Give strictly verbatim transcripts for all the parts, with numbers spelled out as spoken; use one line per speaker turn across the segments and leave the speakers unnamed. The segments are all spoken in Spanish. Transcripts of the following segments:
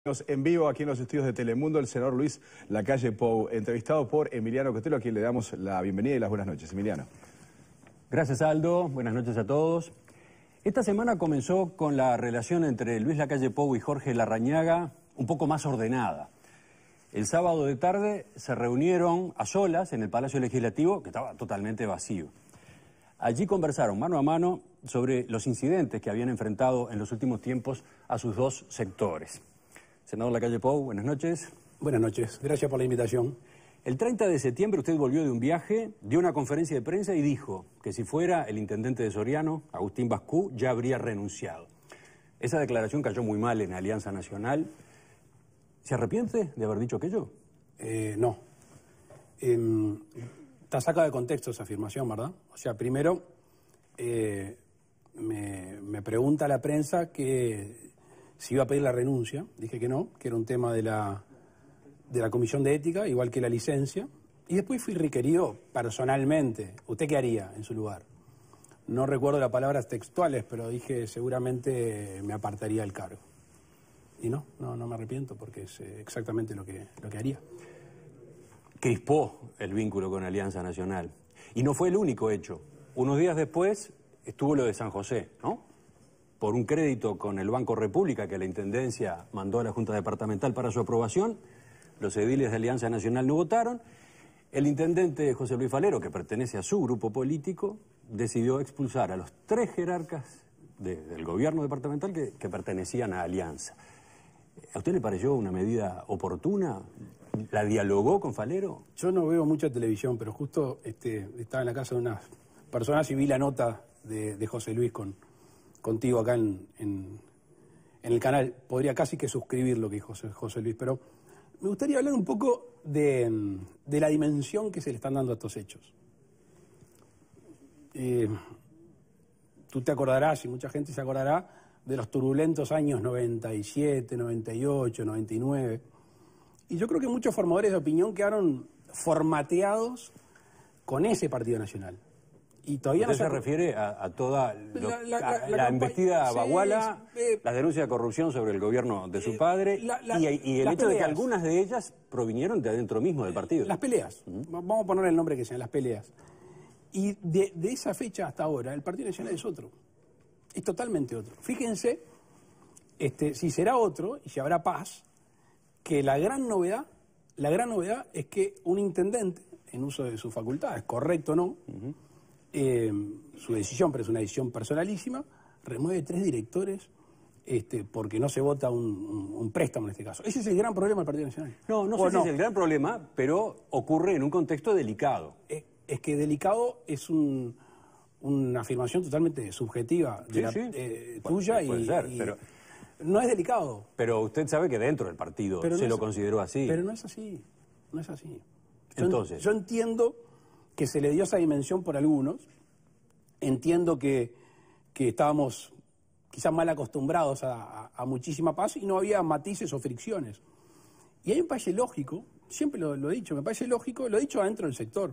En vivo aquí en los estudios de Telemundo, el senador Luis Lacalle Pou, entrevistado por Emiliano Cotelo, a quien le damos la bienvenida y las buenas noches. Emiliano.
Gracias, Aldo. Buenas noches a todos. Esta semana comenzó con la relación entre Luis Lacalle Pou y Jorge Larrañaga un poco más ordenada. El sábado de tarde se reunieron a solas en el Palacio Legislativo, que estaba totalmente vacío. Allí conversaron mano a mano sobre los incidentes que habían enfrentado en los últimos tiempos a sus dos sectores. Senador Lacalle Pou, buenas noches.
Buenas noches, gracias por la invitación.
El treinta de septiembre usted volvió de un viaje, dio una conferencia de prensa y dijo que si fuera el intendente de Soriano, Agustín Bascú, ya habría renunciado. Esa declaración cayó muy mal en Alianza Nacional. ¿Se arrepiente de haber dicho aquello?
Eh, no. Eh, está sacada de contexto esa afirmación, ¿verdad? O sea, primero eh, me, me pregunta la prensa que si iba a pedir la renuncia. Dije que no, que era un tema de la, de la Comisión de Ética, igual que la licencia. Y después fui requerido personalmente. ¿Usted qué haría en su lugar? No recuerdo las palabras textuales, pero dije seguramente me apartaría del cargo. Y no, no, no me arrepiento porque es exactamente lo que, lo que haría.
Crispó el vínculo con Alianza Nacional. Y no fue el único hecho. Unos días después estuvo lo de San José, ¿no? Por un crédito con el Banco República que la Intendencia mandó a la Junta Departamental para su aprobación. Los ediles de Alianza Nacional no votaron. El intendente José Luis Falero, que pertenece a su grupo político, decidió expulsar a los tres jerarcas de, del gobierno departamental que, que pertenecían a Alianza. ¿A usted le pareció una medida oportuna? ¿La dialogó con Falero?
Yo no veo mucha televisión, pero justo este, estaba en la casa de unas personas y vi la nota de, de José Luis con... contigo acá en, en, en el canal. Podría casi que suscribir lo que dijo José, José Luis, pero me gustaría hablar un poco de, de la dimensión que se le están dando a estos hechos. Eh, tú te acordarás, y mucha gente se acordará, de los turbulentos años noventa y siete, noventa y ocho, noventa y nueve. Y yo creo que muchos formadores de opinión quedaron formateados con ese Partido Nacional. Y todavía
¿Usted
no
se refiere a, a toda lo,
la, la,
la,
la,
la
la
embestida
sí,
Baguala,
eh,
la denuncia de corrupción sobre el gobierno de su
eh,
padre
la, la,
y, y el hecho
peleas.
de que algunas de ellas provinieron de adentro mismo del partido?
Las peleas, uh-huh. Vamos a poner el nombre que sean, las peleas. Y de, de esa fecha hasta ahora, el Partido Nacional es otro. Es totalmente otro. Fíjense, este, si será otro y si habrá paz, que la gran novedad, la gran novedad es que un intendente, en uso de sus facultades, correcto o no, uh-huh. Eh, su decisión, pero es una decisión personalísima, remueve tres directores este, porque no se vota un, un, un préstamo en este caso. Ese es el gran problema del Partido Nacional.
No, no sé si no? es el gran problema, pero ocurre en un contexto delicado.
Es, es que delicado es un, una afirmación totalmente subjetiva de
sí,
la,
sí.
Eh,
Bueno,
tuya
puede
y,
ser,
y
pero,
no es delicado.
Pero usted sabe que dentro del partido
pero
se
no
lo
es,
consideró así.
Pero no es así, no es así. Yo,
Entonces,
yo entiendo que se le dio esa dimensión por algunos. Entiendo que, que estábamos quizás mal acostumbrados a, a, a muchísima paz y no había matices o fricciones. Y a mí me parece lógico, siempre lo, lo he dicho, me parece lógico, lo he dicho adentro del sector,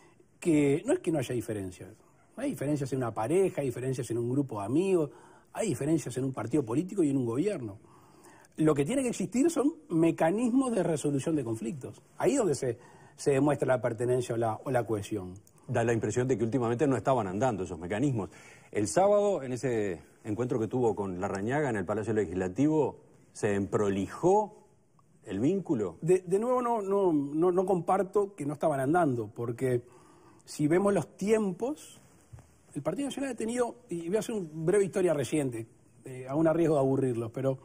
que no es que no haya diferencias. Hay diferencias en una pareja, hay diferencias en un grupo de amigos, hay diferencias en un partido político y en un gobierno. Lo que tiene que existir son mecanismos de resolución de conflictos. Ahí es donde se, se demuestra la pertenencia o la, o la cohesión.
Da la impresión de que últimamente no estaban andando esos mecanismos. El sábado, en ese encuentro que tuvo con Larrañaga en el Palacio Legislativo, ¿se emprolijó el vínculo?
De, de nuevo, no, no, no, no comparto que no estaban andando, porque si vemos los tiempos, el Partido Nacional ha tenido, y voy a hacer una breve historia reciente, eh, aún a riesgo de aburrirlos, pero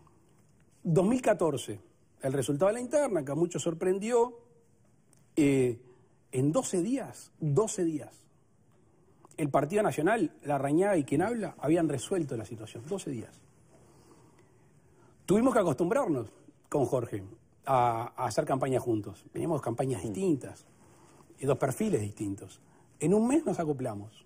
dos mil catorce, el resultado de la interna, que a muchos sorprendió, eh, en doce días, doce días, el Partido Nacional, Larrañaga y quien habla, habían resuelto la situación, doce días. Tuvimos que acostumbrarnos con Jorge a, a hacer campaña juntos. Teníamos campañas distintas, y dos perfiles distintos. En un mes nos acoplamos.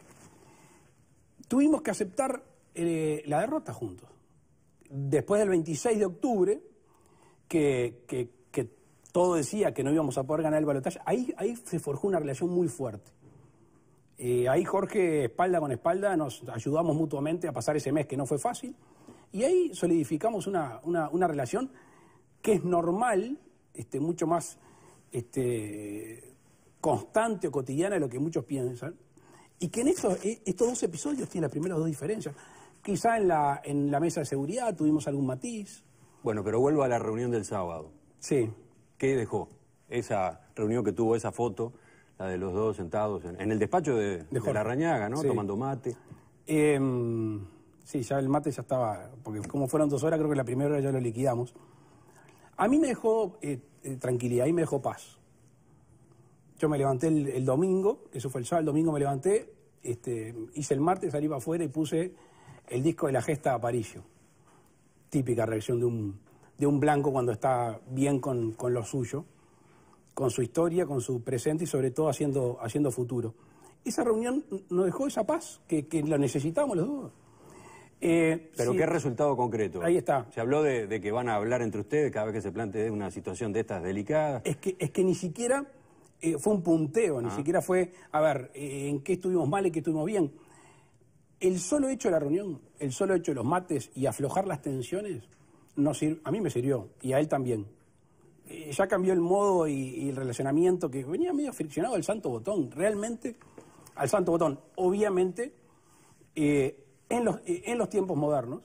Tuvimos que aceptar eh, la derrota juntos. Después del veintiséis de octubre, que... que que todo decía que no íbamos a poder ganar el balotaje, ahí, ahí se forjó una relación muy fuerte. Eh, ahí Jorge, espalda con espalda, nos ayudamos mutuamente a pasar ese mes que no fue fácil, Y ahí solidificamos una, una, una relación que es normal, este, mucho más este, constante o cotidiana de lo que muchos piensan, y que en estos, estos dos episodios tienen las primeras dos diferencias. Quizá en la, en la mesa de seguridad tuvimos algún matiz.
Bueno, pero vuelvo a la reunión del sábado.
Sí.
¿Qué dejó esa reunión que tuvo, esa foto, la de los dos sentados en, en el despacho de, de, de Larrañaga, ¿no? Sí. Tomando mate.
Eh, sí, ya el mate ya estaba, porque como fueron dos horas, creo que la primera hora ya lo liquidamos. A mí me dejó eh, eh, tranquilidad, y me dejó paz. Yo me levanté el, el domingo, eso fue el sábado, el domingo me levanté, este, hice el martes, salí para afuera y puse el disco de La Gesta de Aparicio. Típica reacción de un, de un blanco cuando está bien con, con lo suyo, con su historia, con su presente y sobre todo haciendo, haciendo futuro. Esa reunión nos dejó esa paz, que, que la necesitamos los dos.
Eh, Pero sí, ¿qué resultado concreto?
Ahí está.
Se habló de, de que van a hablar entre ustedes cada vez que se plantee una situación de estas delicadas.
Es que, es que ni siquiera eh, fue un punteo, ni ah. siquiera fue, a ver, eh, en qué estuvimos mal y qué estuvimos bien. El solo hecho de la reunión, el solo hecho de los mates y aflojar las tensiones, no sir- a mí me sirvió, y a él también. Eh, ya cambió el modo y, y el relacionamiento que venía medio friccionado al santo botón, realmente al santo botón. Obviamente, eh, en, los, eh, en los tiempos modernos,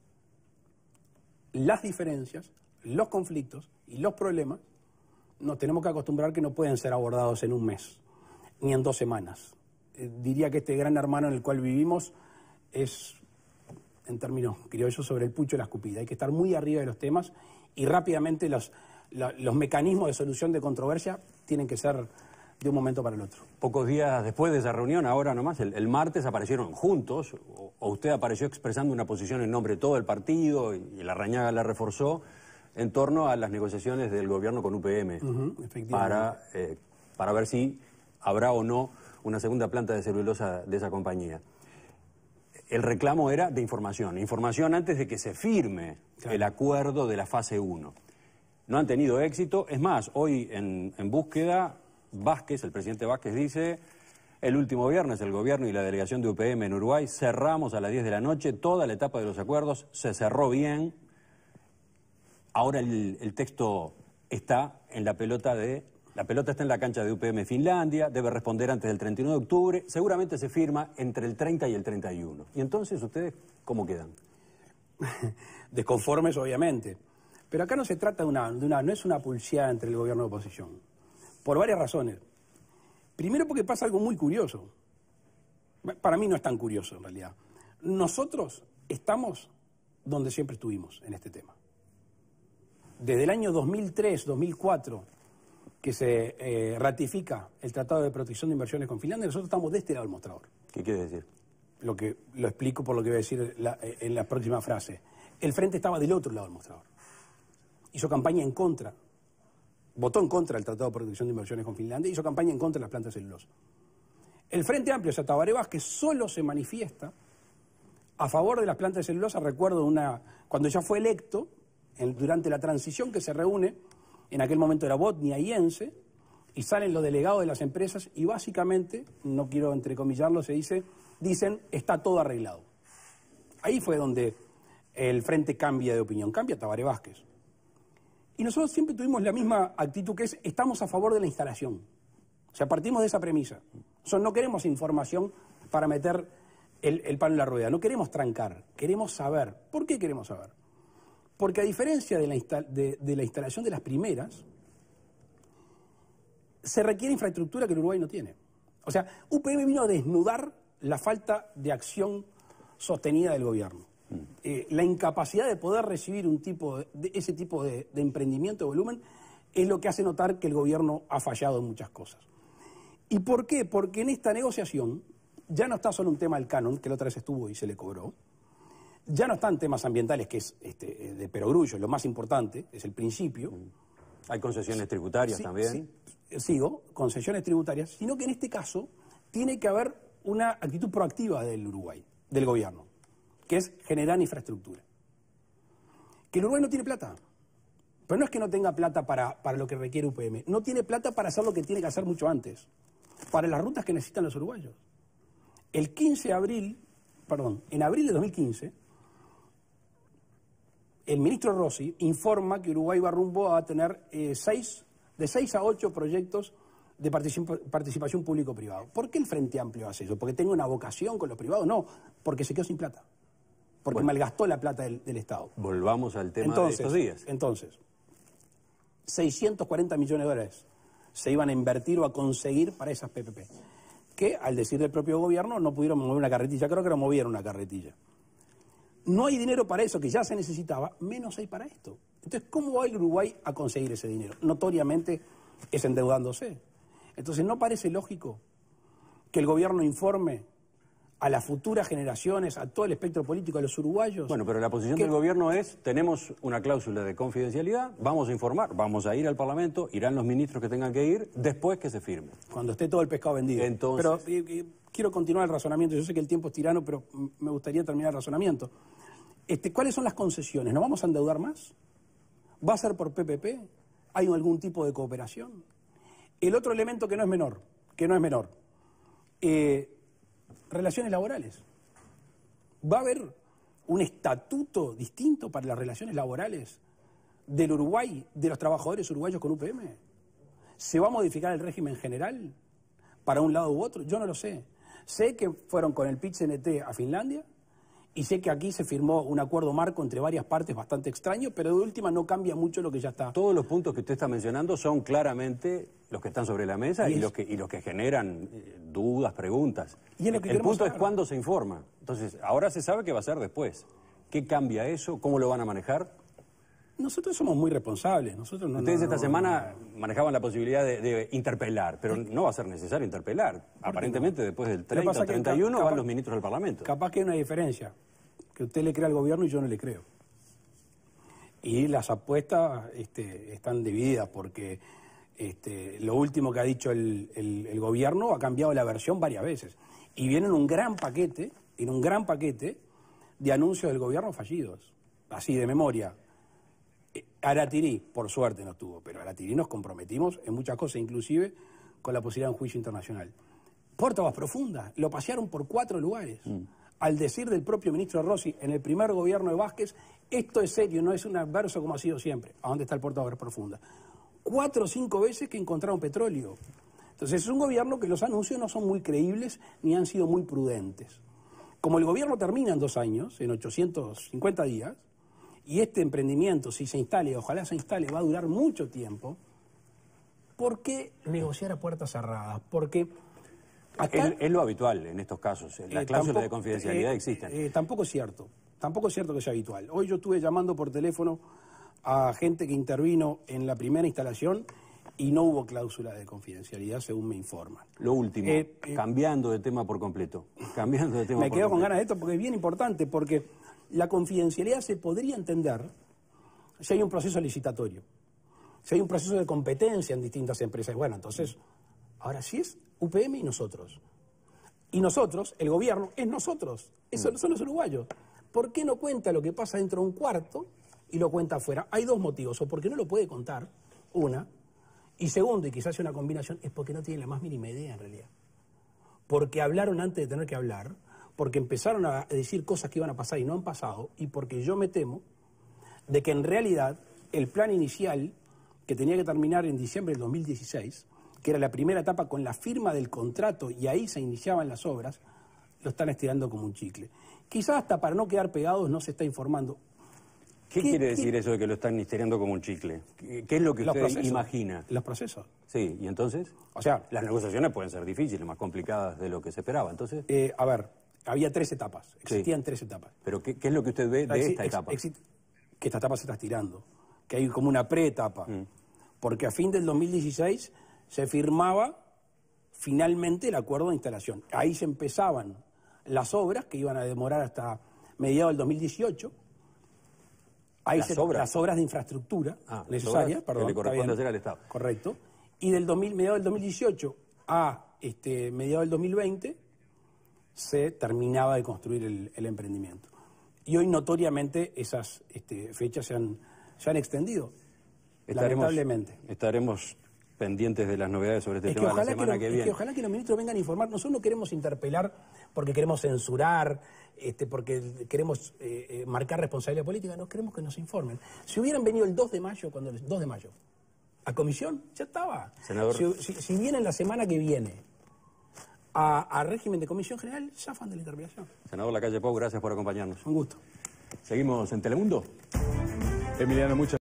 las diferencias, los conflictos y los problemas, nos tenemos que acostumbrar que no pueden ser abordados en un mes, ni en dos semanas. Eh, diría que este gran hermano en el cual vivimos es, en términos criollos, sobre el pucho de la escupida. Hay que estar muy arriba de los temas y rápidamente los, la, los mecanismos de solución de controversia tienen que ser de un momento para el otro.
Pocos días después de esa reunión, ahora nomás, el, el martes aparecieron juntos, o, o usted apareció expresando una posición en nombre de todo el partido, y, y Larrañaga la reforzó, en torno a las negociaciones del gobierno con U P M,
uh-huh,
para, eh, para ver si habrá o no una segunda planta de celulosa de esa compañía. El reclamo era de información, información antes de que se firme claro. el acuerdo de la fase uno. No han tenido éxito, es más, hoy en, en búsqueda, Vázquez, el presidente Vázquez dice, el último viernes el gobierno y la delegación de U P M en Uruguay cerramos a las diez de la noche, toda la etapa de los acuerdos se cerró bien, ahora el, el texto está en la pelota de... La pelota está en la cancha de U P M Finlandia, debe responder antes del treinta y uno de octubre, seguramente se firma entre el treinta y el treinta y uno. ¿Y entonces ustedes cómo quedan?
Desconformes, obviamente. Pero acá no se trata de una, de una, no es una pulseada entre el gobierno y la oposición. Por varias razones. Primero porque pasa algo muy curioso. Para mí no es tan curioso en realidad. Nosotros estamos donde siempre estuvimos en este tema. Desde el año dos mil tres, dos mil cuatro... que se eh, ratifica el Tratado de Protección de Inversiones con Finlandia, nosotros estamos de este lado del mostrador.
¿Qué quiere decir?
Lo que lo explico por lo que voy a decir la, en la próxima frase. El Frente estaba del otro lado del mostrador. Hizo campaña en contra, votó en contra del Tratado de Protección de Inversiones con Finlandia, hizo campaña en contra de las plantas de celulosa. El Frente Amplio, o sea, Tabaré Vázquez, solo se manifiesta a favor de las plantas de celulosa. Recuerdo una cuando ya fue electo, en, durante la transición, que se reúne. En aquel momento era Botnia y ENSE, y salen los delegados de las empresas y básicamente, no quiero entrecomillarlo, se dice, dicen, está todo arreglado. Ahí fue donde el Frente cambia de opinión, cambia Tabaré Vázquez. Y nosotros siempre tuvimos la misma actitud, que es, estamos a favor de la instalación. O sea, partimos de esa premisa. O sea, no queremos información para meter el, el palo en la rueda, no queremos trancar, queremos saber. ¿Por qué queremos saber? Porque a diferencia de la, de, de la instalación de las primeras, se requiere infraestructura que el Uruguay no tiene. O sea, U P M vino a desnudar la falta de acción sostenida del gobierno. Mm. Eh, la incapacidad de poder recibir un tipo de, de ese tipo de, de emprendimiento de volumen es lo que hace notar que el gobierno ha fallado en muchas cosas. ¿Y por qué? Porque en esta negociación ya no está solo un tema del canon, que la otra vez estuvo y se le cobró. Ya no están temas ambientales, que es este, de perogrullo, lo más importante, es el principio.
Hay concesiones tributarias sí, también.
Sí, sigo, concesiones tributarias, sino que en este caso tiene que haber una actitud proactiva del Uruguay, del gobierno, que es generar infraestructura. Que el Uruguay no tiene plata, pero no es que no tenga plata para, para lo que requiere U P M, no tiene plata para hacer lo que tiene que hacer mucho antes, para las rutas que necesitan los uruguayos. El quince de abril, perdón, en abril de dos mil quince... el ministro Rossi informa que Uruguay va rumbo a tener eh, seis, de seis a ocho proyectos de particip participación público-privado. ¿Por qué el Frente Amplio hace eso? ¿Porque tengo una vocación con los privados? No, porque se quedó sin plata. Porque bueno, malgastó la plata del, del Estado.
Volvamos al tema
entonces,
de estos días.
Entonces, seiscientos cuarenta millones de dólares se iban a invertir o a conseguir para esas P P P, que al decir del propio gobierno no pudieron mover una carretilla, creo que no movieron una carretilla. No hay dinero para eso, que ya se necesitaba, menos hay para esto. Entonces, ¿cómo va el Uruguay a conseguir ese dinero? Notoriamente es endeudándose. Entonces, ¿no parece lógico que el gobierno informe a las futuras generaciones, a todo el espectro político, a los uruguayos?
Bueno, pero la posición del gobierno es, tenemos una cláusula de confidencialidad, vamos a informar, vamos a ir al Parlamento, irán los ministros que tengan que ir, después que se firme.
Cuando esté todo el pescado vendido.
Entonces...
Pero eh, eh, quiero continuar el razonamiento, yo sé que el tiempo es tirano, pero me gustaría terminar el razonamiento. Este, ¿Cuáles son las concesiones? ¿Nos vamos a endeudar más? ¿Va a ser por P P P? ¿Hay algún tipo de cooperación? El otro elemento que no es menor, que no es menor, eh, relaciones laborales. ¿Va a haber un estatuto distinto para las relaciones laborales del Uruguay, de los trabajadores uruguayos con U P M? ¿Se va a modificar el régimen general para un lado u otro? Yo no lo sé. Sé que fueron con el P I T C N T a Finlandia y sé que aquí se firmó un acuerdo marco entre varias partes bastante extraño, pero de última no cambia mucho lo que ya está.
Todos los puntos que usted está mencionando son claramente los que están sobre la mesa y,
y, es...
los, que, y los que generan eh, dudas, preguntas.
Y es lo que
el punto
saber.
es cuándo se informa. Entonces, ahora se sabe qué va a ser después. ¿Qué cambia eso? ¿Cómo lo van a manejar?
Nosotros somos muy responsables. Nosotros no,
Ustedes
no,
esta
no,
semana
no, no.
manejaban la posibilidad de, de interpelar, pero no va a ser necesario interpelar. Aparentemente, no? Después del treinta o treinta y uno
capaz,
van los ministros del Parlamento.
Capaz que hay una diferencia, que usted le cree al gobierno y yo no le creo. Y las apuestas este, están divididas porque este, lo último que ha dicho el, el, el gobierno ha cambiado la versión varias veces. Y viene en un gran paquete, en un gran paquete de anuncios del gobierno fallidos, así de memoria. Aratirí, por suerte no estuvo, pero Aratirí nos comprometimos en muchas cosas, inclusive con la posibilidad de un juicio internacional. Puerto Aguas Profundas, lo pasearon por cuatro lugares. Mm. Al decir del propio ministro Rossi, en el primer gobierno de Vázquez, esto es serio, no es un adverso como ha sido siempre. ¿A dónde está el Puerto Aguas Profundas? Cuatro o cinco veces que encontraron petróleo. Entonces es un gobierno que los anuncios no son muy creíbles ni han sido muy prudentes. Como el gobierno termina en dos años, en ochocientos cincuenta días, y este emprendimiento, si se instale, ojalá se instale, va a durar mucho tiempo, ¿por qué negociar a puertas cerradas? Porque acá,
es, es lo habitual en estos casos, las
eh,
cláusulas
tampoco,
de confidencialidad
eh,
existen.
Eh, tampoco es cierto, tampoco es cierto que sea habitual. Hoy yo estuve llamando por teléfono a gente que intervino en la primera instalación y no hubo cláusula de confidencialidad, según me informan.
Lo último, eh, eh, cambiando de tema por completo, cambiando de tema
Me
por
quedo
completo.
con ganas de esto porque es bien importante, porque la confidencialidad se podría entender si hay un proceso licitatorio, si hay un proceso de competencia en distintas empresas. Bueno, entonces, ahora sí es U P M y nosotros. Y nosotros, el gobierno, es nosotros, eso mm. son los uruguayos. ¿Por qué no cuenta lo que pasa dentro de un cuarto y lo cuenta afuera? Hay dos motivos, o porque no lo puede contar, una, y segundo, y quizás sea una combinación, es porque no tiene la más mínima idea en realidad. Porque hablaron antes de tener que hablar, porque empezaron a decir cosas que iban a pasar y no han pasado, y porque yo me temo de que en realidad el plan inicial, que tenía que terminar en diciembre del dos mil dieciséis, que era la primera etapa con la firma del contrato y ahí se iniciaban las obras, lo están estirando como un chicle. Quizás hasta para no quedar pegados no se está informando.
¿Qué, ¿Qué quiere decir ¿qué? eso de que lo están estirando como un chicle? ¿Qué, qué es lo que usted
procesos,
imagina?
Los procesos.
Sí, ¿y entonces?
O sea,
las negociaciones pueden ser difíciles, más complicadas de lo que se esperaba, entonces...
Eh, a ver, había tres etapas, existían sí. tres etapas.
¿Pero qué, qué es lo que usted ve de
Exi
esta etapa?
Ex que esta etapa se está estirando, que hay como una pre-etapa, mm. porque a fin del dos mil dieciséis se firmaba finalmente el acuerdo de instalación. Ahí se empezaban las obras que iban a demorar hasta mediados del dos mil dieciocho. Ahí
las,
se,
obras.
las obras de infraestructura
ah,
necesarias, perdón,
que le corresponde hacer al Estado.
Correcto. Y del dos mil, mediados del dos mil dieciocho a este, mediados del dos mil veinte se terminaba de construir el, el emprendimiento. Y hoy notoriamente esas este, fechas se han, se han extendido,
estaremos,
lamentablemente.
Estaremos pendientes de las novedades sobre este
Es que,
tema la
ojalá que,
semana
lo-
que
es
viene.
que ojalá que los ministros vengan a informar. Nosotros no queremos interpelar porque queremos censurar, este, porque queremos eh, eh, marcar responsabilidad política. No queremos que nos informen. Si hubieran venido el dos de mayo, cuando el dos de mayo, a comisión, ya estaba.
Senador.
Si, si- si vienen la semana que viene a, a régimen de comisión general, zafan de la interpelación.
Senador Lacalle Pou, gracias por acompañarnos.
Un gusto.
Seguimos en Telemundo.
Emiliano, muchas